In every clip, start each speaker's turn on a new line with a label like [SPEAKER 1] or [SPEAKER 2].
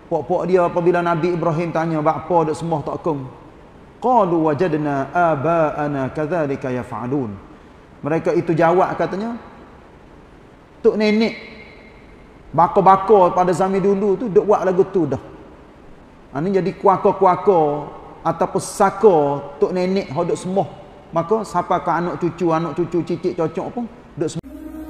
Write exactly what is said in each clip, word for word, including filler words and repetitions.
[SPEAKER 1] Pok-pok dia apabila Nabi Ibrahim tanya, "Bapa dak sembah tak kong?" Qalu wajadna aba'ana kadzalika yaf'alun. Mereka itu jawab katanya, tok nenek bako-bako pada zaman dulu tu duk buat lagu tu dah. Ini jadi kuaka-kuaka ataupun saka tok nenek hok duk sembah. Maka siapa ke anak cucu, anak cucu cicit cocok pun duk sembah.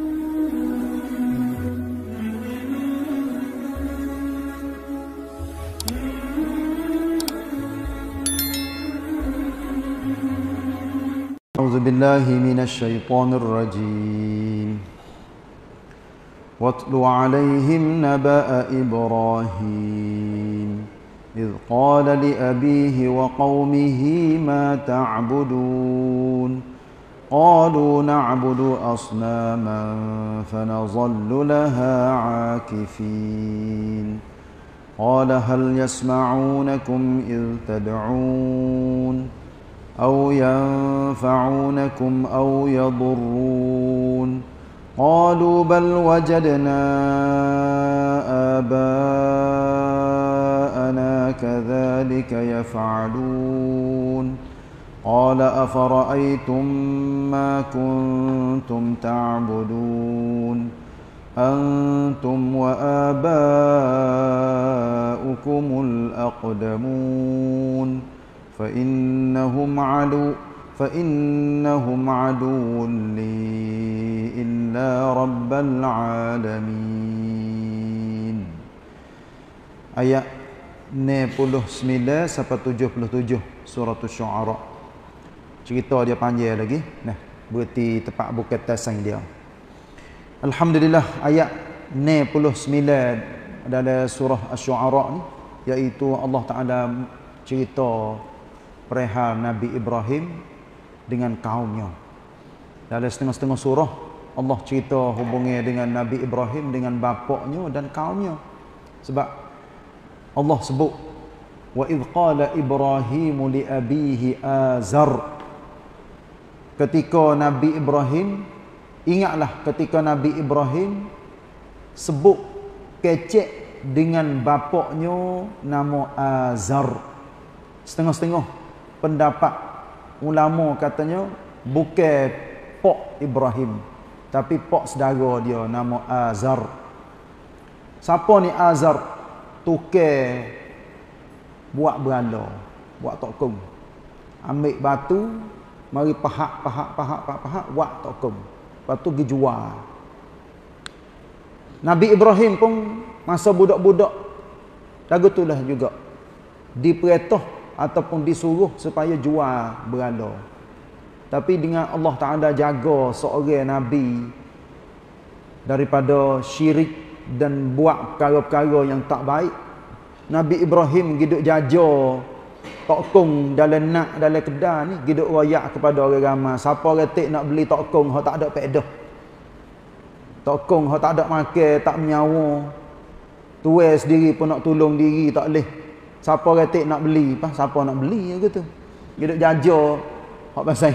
[SPEAKER 1] أعوذ بالله من الشيطان الرجيم واتل عليهم نبأ إبراهيم إذ قال لأبيه وقومه ما تعبدون قالوا نعبد أصناما فنظل لها عاكفين قال هل يسمعونكم إذ تدعون أو ينفعونكم أو يضرون قالوا بل وجدنا آباءنا كذلك يفعلون قال أفرأيتم ما كنتم تعبدون أنتم وآباؤكم الأقدمون فإنهم عدو فإنهم عدو لي إلا رب العالمين. Ayat enam puluh sembilan sampai tujuh puluh tujuh surah Asy-Syu'ara. Cerita dia panjang lagi. Nah, berarti tepat bukan tasang dia. Alhamdulillah, ayat enam puluh sembilan dalam surah Asy-Syu'ara ni, iaitu Allah Taala cerita perihal Nabi Ibrahim dengan kaumnya. Dalam setengah-setengah surah Allah cerita hubungnya dengan Nabi Ibrahim dengan bapaknya dan kaumnya. Sebab Allah sebut wa idh qala Ibrahim li abihi Azar. Ketika Nabi Ibrahim, ingatlah ketika Nabi Ibrahim sebut kecek dengan bapaknya nama Azar. Setengah-setengah pendapat ulama katanya bukan Pok Ibrahim, tapi Pok saudara dia nama Azar. Siapa ni Azar? Tukar buat berhala, buat tokong. Ambil batu, mari pahak pahak pahak pahak pahak buat tokong. Lepas tu pergi jual. Nabi Ibrahim pun masa budak-budak lagu itulah juga diperintah ataupun disuruh supaya jual berhala. Tapi dengan Allah Ta'ala jaga seorang Nabi daripada syirik dan buat perkara-perkara yang tak baik, Nabi Ibrahim hidup jaja tokong dalam nak dalam kedai ni, hidup royak kepada orang ramai. Siapa retik nak beli tokong hak tak ada pedah, tokong hak tak ada makan, tak menyawa, tuai sendiri pun nak tolong diri tak boleh. Siapa retik nak beli, apa siapa nak beli gitu. Hidup jaja hak pasal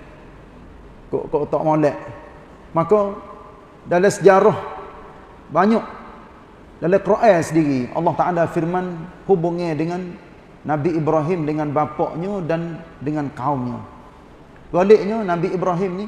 [SPEAKER 1] kok kok tak molek. Maka dalam sejarah banyak dalam Quran sendiri Allah Taala firman hubungnya dengan Nabi Ibrahim dengan bapaknya dan dengan kaumnya. Baliknya Nabi Ibrahim ni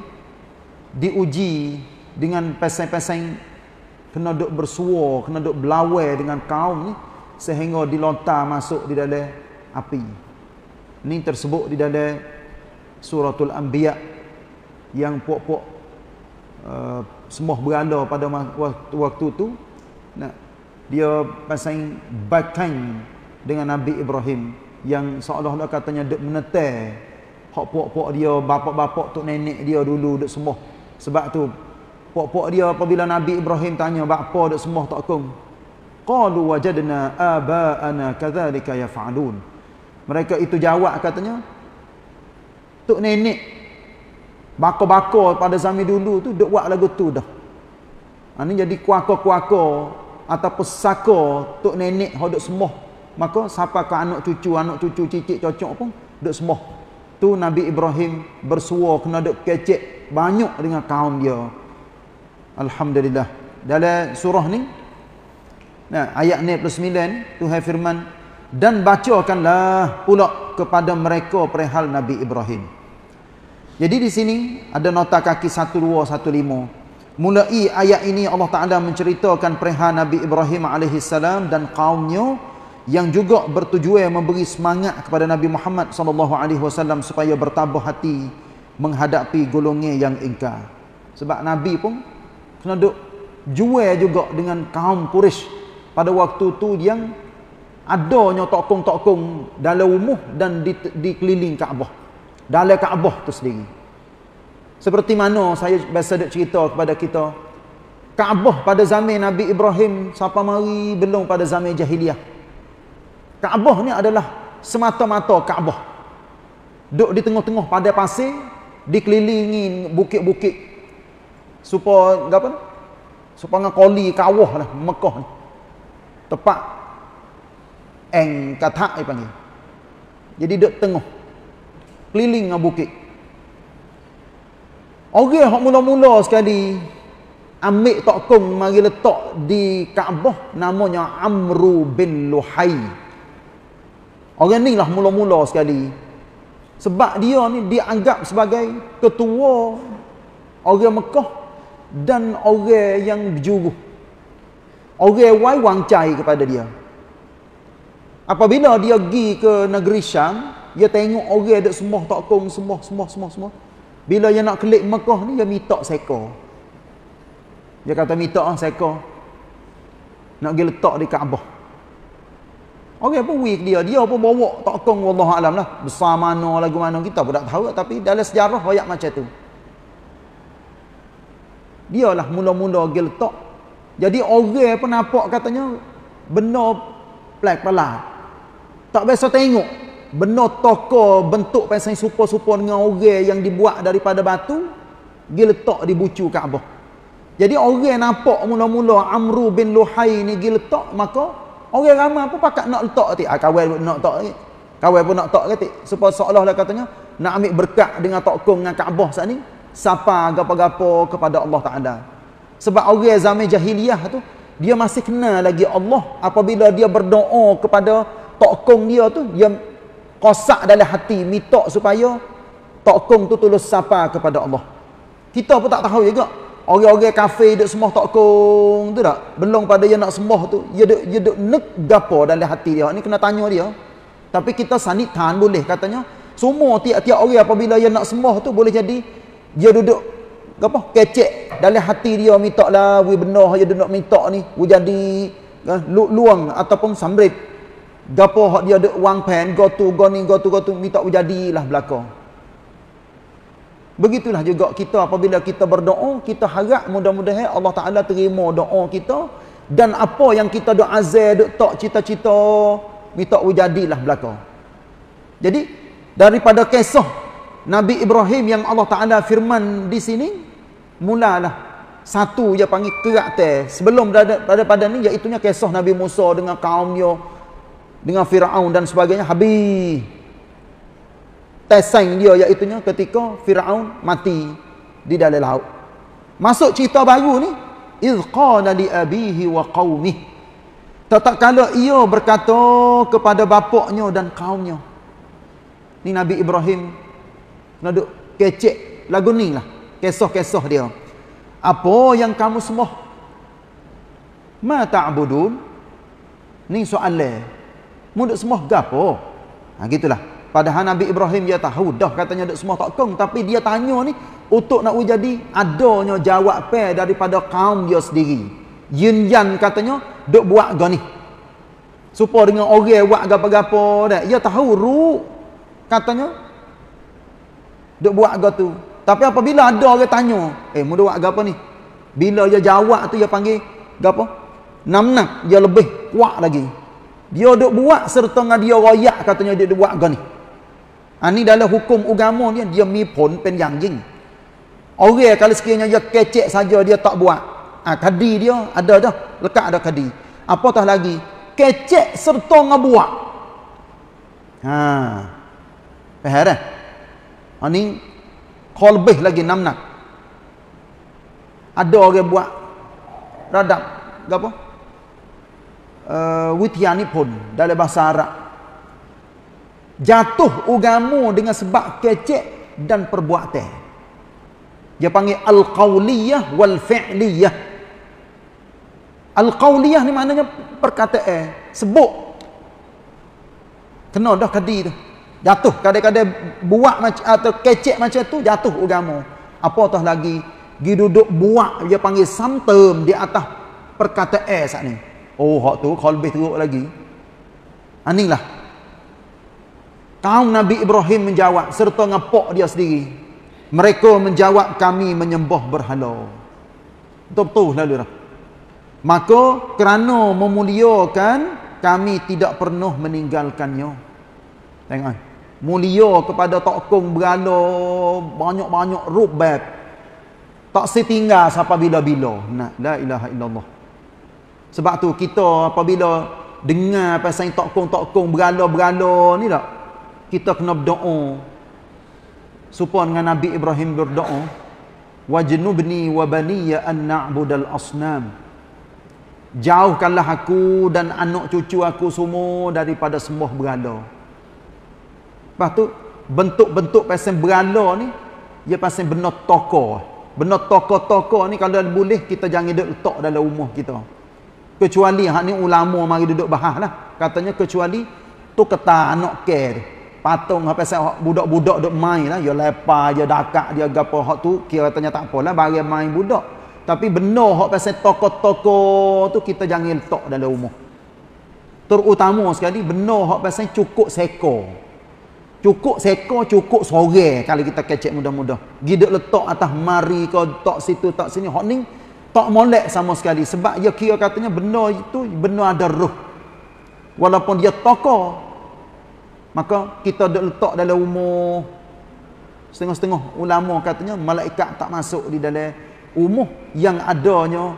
[SPEAKER 1] diuji dengan pasang-pasang kena duk bersua, kena duk belawai dengan kaum ni sehingga dilontar masuk di dalam api. Ini tersebut di dalam suratul Anbiya yang puak-puak uh, sembah berhala pada waktu, waktu tu. Nah, dia pasang bakan dengan Nabi Ibrahim yang seolah-olah katanya duk menetai hak puak-puak dia, bapak-bapak tok nenek dia dulu duk sembah. Sebab tu puak-puak dia apabila Nabi Ibrahim tanya, "Bapa duk sembah tak kong?" Qalu wajadna aba'ana kadzalika yaf'alun. Mereka itu jawab katanya, tok nenek bako-bako pada zaman dulu tu duk buat lagu tu dah. Ini jadi kuaka-kuaka ataupun saka tok nenek hok duk sembah. Maka siapa ke anak cucu, anak cucu cicit cocok pun duk sembah. Tu Nabi Ibrahim bersua kena duk kecek banyak dengan kaum dia. Alhamdulillah. Dalam surah ni Nah, ayat enam puluh sembilan Tuhan firman, dan bacakanlah pula kepada mereka perihal Nabi Ibrahim. Jadi di sini ada nota kaki satu dua satu lima. Mulai ayat ini Allah Taala menceritakan perihal Nabi Ibrahim alaihi salam dan kaumnya yang juga bertujuan memberi semangat kepada Nabi Muhammad sallallahu alaihi wasallam supaya bertabah hati menghadapi golongan yang ingkar. Sebab Nabi pun kena duk jual juga dengan kaum Quraisy pada waktu tu yang adanya tokong-tokong dalam rumah dan di, di keliling Kaabah. Dalam Kaabah tu sendiri. Seperti mana saya biasa duk cerita kepada kita, Kaabah pada zaman Nabi Ibrahim sampai mari belum pada zaman jahiliah. Kaabah ni adalah semata-mata Kaabah. Duk di tengah-tengah padang pasir, dikelilingi bukit-bukit. Supaya apa? Supaya ngakoli kawah lah Mekah ni. Tepat eng katak dia panggil. Jadi duk tengah keliling dengan bukit. Orang yang mula-mula sekali ambil tokong mari letak di Kaabah namanya Amru bin Luhai. Orang ni lah mula-mula sekali. Sebab dia ni dianggap sebagai ketua orang Mekah dan orang yang berjuru. Orang wai wang cai kepada dia. Apabila dia pergi ke negeri Syam, dia tengok orang duk sembah tokong, sembah, sembah, sembah, sembah. Bila dia nak kelik Mekah ni, dia minta sekor. Dia kata minta ah sekor. Nak pergi letak di Kaabah. Orang pun weak dia, dia pun bawa tokong wallahu alam lah. Besar mana lagu mana kita pun tak tahu, tapi dalam sejarah ayat macam tu. Dialah mula-mula pergi letak. Jadi orang pun nampak katanya benda pelik-pelik. Tak biasa tengok benda toko bentuk pasal super-super dengan orang yang dibuat daripada batu pergi letak di bucu Kaabah. Jadi orang nampak mula-mula Amru bin Luhai ni pergi letak, maka orang ramai pun pakat nak letak tik. Ah, kawan nak letak. Kawan pun nak letak ketik. Supaya seolah-olah katanya nak ambil berkat dengan tokong dengan Kaabah saat ni, sapa gapo-gapo kepada Allah Taala. Sebab orang zaman jahiliah tu dia masih kenal lagi Allah. Apabila dia berdoa kepada tokong dia tu, dia kosak dalam hati minta supaya tokong tu tulus sapa kepada Allah. Kita pun tak tahu juga. Orang-orang kafir duk sembah tokong tu tak? Belum pada dia nak sembah tu, dia duk dia duk nek gapo dalam hati dia. Ni kena tanya dia. Tapi kita sanitkan boleh katanya. Semua tiap-tiap orang apabila dia nak sembah tu boleh jadi dia duduk apa kecek dalam hati dia minta lah we benar dia nak minta ni we jadi uh, lu, luang ataupun samrit gapo hak dia ada wang pen go tu go ni go tu go tu minta we jadilah belaka. Begitulah juga kita apabila kita berdoa, kita harap mudah-mudahan Allah Taala terima doa kita dan apa yang kita doa azal duk tak cita-cita minta we jadilah belaka. Jadi daripada kisah Nabi Ibrahim yang Allah Taala firman di sini, mulalah satu dia panggil kerak teh sebelum daripada ni iaitu kisah Nabi Musa dengan kaumnya dengan Firaun dan sebagainya. Habis tesaing dia iaitu ketika Firaun mati di dalam laut. Masuk cerita baru ni, iz qala li abihi wa qaumih, tatkala ia berkata kepada bapaknya dan kaumnya. Ni Nabi Ibrahim nak duk kecek lagu ni lah kisah-kisah dia. Apa yang kamu sembah? Ma ta'budun? Ni soalan. Mu duk sembah gapo? Ha gitulah. Padahal Nabi Ibrahim dia tahu dah katanya duk sembah tokong, tapi dia tanya ni untuk nak jadi adanya jawab pe daripada kaum dia sendiri. Yin yan katanya duk buat gani. Supaya dengan orang buat gapo-gapo dah. Dia tahu ru katanya duk buat apa tu. Tapi apabila ada orang tanya, eh mu duk buat apa ni? Bila dia jawab tu dia panggil gapo? Namnak, dia lebih kuat lagi. Dia duk buat serta dengan dia royak katanya dia duk buat apa ni. Ha, ni dalam hukum agama dia dia mi pon pen yang jing. Orang kalau sekiranya dia kecek saja dia tak buat. Ah ha, kadi dia ada dah, lekat ada kadi. Apatah lagi kecek serta dengan buat. Ha. Faham dah? Ini kau lebih lagi enam nak. Ada orang buat radap apa? uh, witiani pun dalam bahasa Arab. Jatuh agama dengan sebab kecek dan perbuatan. Dia panggil al-qauliyah wal fi'liyah. Al-qauliyah ni maknanya perkataan, sebut. Kena dah kadi tu. Jatuh kadang-kadang buat macam atau kecek macam tu jatuh agama. Apatah lagi gi duduk buat dia panggil samterm di atas perkataan sat ni. Oh hak tu kalau lebih teruk lagi. Anilah kaum Nabi Ibrahim menjawab serta ngapok dia sendiri. Mereka menjawab kami menyembah berhala. Betul-betul lalu dah. Maka kerana memuliakan kami tidak pernah meninggalkannya. Tengok. Mulia kepada tokong berhala banyak-banyak rubab. Tak setinggal sampai bila-bila. Nah, la ilaha illallah. Sebab tu kita apabila dengar pasal tokong-tokong berhala-berhala ni tak, kita kena berdoa. Supaya dengan Nabi Ibrahim berdoa, wajnubni wa baniya an na'budal asnam. Jauhkanlah aku dan anak cucu aku semua daripada sembah berhala. Lepas tu bentuk-bentuk pasal berhala ni dia pasal benda tokoh. Benda tokoh-tokoh ni kalau boleh kita jangan duduk letak dalam rumah kita. Kecuali hak ni ulama mari duduk bahas lah. Katanya kecuali tu kata anak ke tu. Patung apa pasal budak-budak duk main lah, dia lepas, dia dakak, dia gapo hak tu kira katanya tak apalah bagi main budak. Tapi benda hak pasal tokoh-tokoh tu kita jangan letak dalam rumah. Terutama sekali benda hak pasal cukup sekor. Cukup sekor, cukup sore kalau kita kecek mudah-mudah. Giduk letak atas mari ke tak situ tak sini. Hak ni tak molek sama sekali sebab dia kira katanya benda itu benda ada roh. Walaupun dia tokoh, maka kita duk letak dalam rumah. Setengah-setengah ulama katanya malaikat tak masuk di dalam rumah yang adanya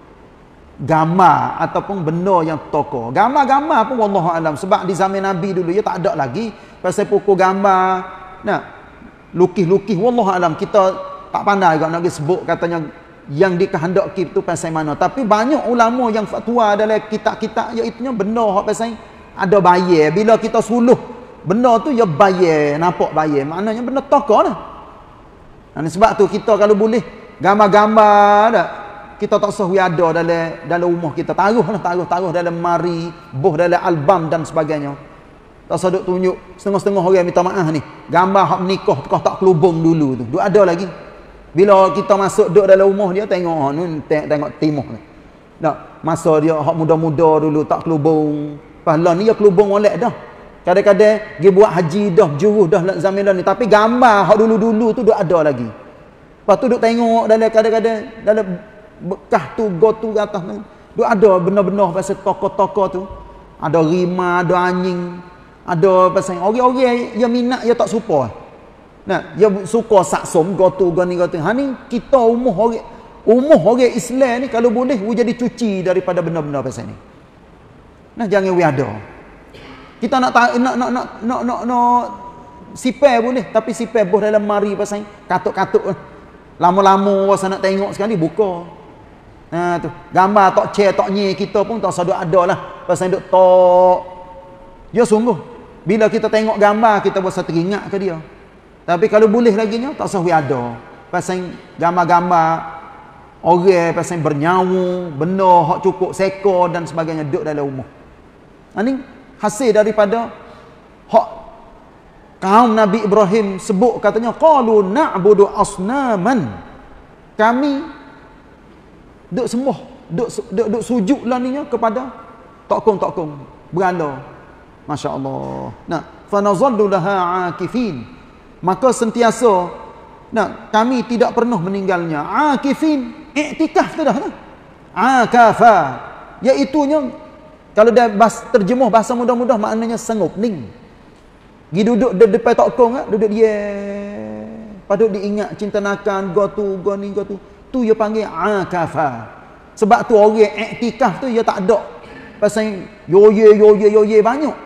[SPEAKER 1] gambar ataupun benda yang tokoh. Gambar-gambar pun wallahu alam sebab di zaman Nabi dulu ya tak ada lagi pasal pokok gambar. Nah, lukis-lukis wallahu alam kita tak pandai juga nak sebut katanya yang dikehendaki itu pasal mana. Tapi banyak ulama yang fatwa dalam kitab-kitab iaitu benda hak pasal ada bayar. Bila kita suluh benda tu ya bayar, nampak bayar. Maknanya benda tokoh lah. Dan sebab tu kita kalau boleh gambar-gambar dah kita tak usah ada dalam dalam rumah kita, taruhlah, taruh-taruh dalam mari, boh dalam album dan sebagainya. Tak usah duk tunjuk setengah-setengah orang minta maaf ni. Gambar hak menikah tukar tak kelubung dulu tu. Duk ada lagi. Bila kita masuk duk dalam rumah dia tengok ha ni tengok timah ni. Tak, masa dia hak muda-muda dulu tak kelubung. Pahala ni dia kelubung molek dah. Kadang-kadang dia buat haji dah, juruh dah zaman ni, tapi gambar hak dulu-dulu tu duk ada lagi. Lepas tu duk tengok dalam kadang-kadang dalam bekas tu go tu atas ni. Duk ada benda-benda pasal tokoh-tokoh tu. Ada rima, ada anjing, ada pasal orang-orang yang minat dia tak suka. Nah, dia suka saksum go tu go ni go tu. Ha ni kita umuh orang umuh orang Islam ni kalau boleh we jadi cuci daripada benda-benda pasal ni. Nah, jangan we ada. Kita nak nak nak nak nak nak, nak, nak sipai boleh, tapi sipai boh dalam mari pasal katuk-katuk. Lama-lama wasa nak tengok sekali buka. Nah tu, gambar tok chair tok nyi kita pun tak sadar ada lah. Pasal duk tok. Ya sungguh. Bila kita tengok gambar kita berasa teringat ke dia. Tapi kalau boleh lagi nya tak usah ada. Pasal gambar-gambar orang pasal bernyawa, benda hak cukup sekor dan sebagainya duk dalam rumah. Ini hasil daripada hak kaum Nabi Ibrahim sebut katanya qalu na'budu asnaman. Kami duk sembah, duk duk, duk sujud lah ni kepada tokong-tokong berhala. Masya-Allah. Nah, fa nazallu laha akifin. Maka sentiasa nah kami tidak pernah meninggalnya. Akifin iktikaf tu dah. Akafa iaitu nya kalau dah bahas, terjemuh bahasa mudah-mudah maknanya senggup ning. Gi duduk di depan tokong ah, duduk dia. Padahal diingat cinta nakan go tu go ni go tu. Tu dia panggil akafa. Sebab tu orang iktikaf tu dia tak ada pasal yoye yoye yoye banyak.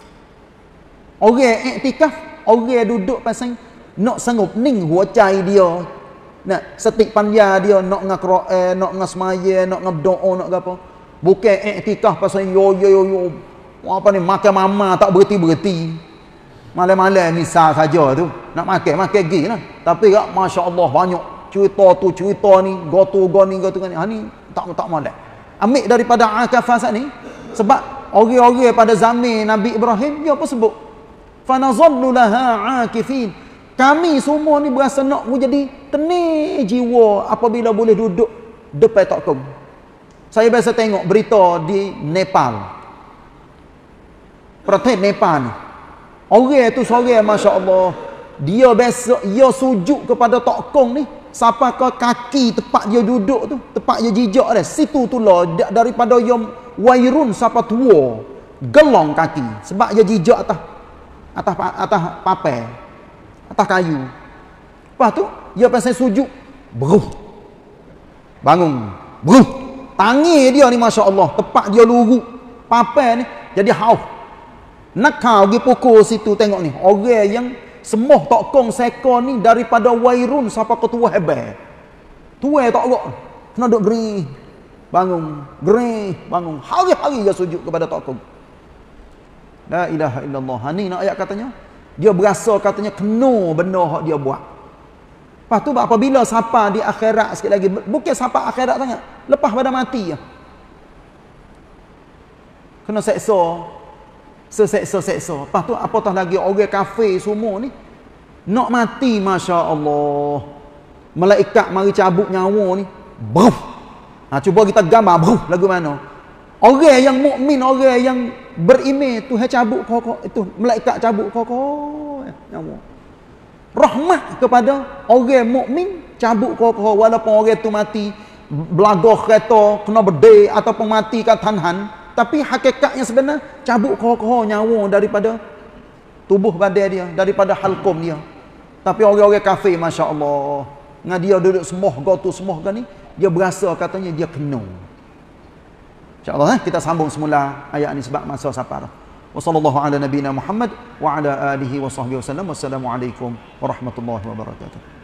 [SPEAKER 1] Orang iktikaf, orang duduk pasal nak sanggup ning huacai dia. Nak setik panja dia nak ngakra eh, nak ngasmaya, nak ngabdoa, nak apa. Bukan iktikaf pasal yo yo yo, yo. Apa ni makan mama tak berhenti-berhenti. Malam-malam misal saja tu nak makan makan gi lah. Tapi tak masya-Allah banyak cerita tu cerita ni, gotu go ni gotu ni. Ha ni tak tak molek. Ambil daripada akafah ni sebab orang-orang pada zaman Nabi Ibrahim dia apa sebut? Fanazallu laha akifin. Kami semua ni berasa nak jadi tenang jiwa apabila boleh duduk depan tokong. Saya biasa tengok berita di Nepal. Protes Nepal ni. Orang tu seorang masya-Allah, dia biasa dia sujud kepada tokong ni sampai ke kaki tempat dia duduk tu, tempat dia jijak dia. Situ tu lah daripada dia wairun sampai tua, gelong kaki sebab dia jijak atas atas atas papai, atas kayu. Lepas tu dia pasal sujud, beruh. Bangun, beruh. Tangi dia ni masya-Allah, tempat dia luruk papai ni jadi hauh. Nak kau pergi pukul situ tengok ni. Orang yang semoh tokong sekor ni daripada wairun sampai ke tua hebat. Tua tak agak. Kena duduk geri. Bangun. Geri. Bangun. Hari-hari dia sujud kepada tokong. La ilaha illallah. Ni nak ayat katanya. Dia berasa katanya kena benda hak dia buat. Lepas tu apabila siapa di akhirat sikit lagi. Bukan siapa akhirat sangat. Lepas pada mati. Kena seksa. Seseksa-seksa. Lepas tu apatah lagi orang kafir semua ni nak mati masya-Allah. Malaikat mari cabut nyawa ni. Bruf. Ha cuba kita gambar bruf lagu mana. Orang yang mukmin, orang yang beriman Tuhan cabut kok itu malaikat cabut kok nyawa. Rahmat kepada orang mukmin cabut kok walaupun orang tu mati belagah kereta kena bedai ataupun mati kat tanhan. Tapi hakikatnya sebenar cabut kokoh nyawa daripada tubuh badan dia, daripada halqum dia. Tapi orang-orang kafir masya-Allah, dengan dia duduk semoh gotu semoh ni, dia berasa katanya dia kena. Insya-Allah eh, kita sambung semula ayat ni sebab masa safar. Wa sallallahu ala nabiyina Muhammad wa ala alihi wa sahbihi wasallam. Wassalamualaikum warahmatullahi wabarakatuh.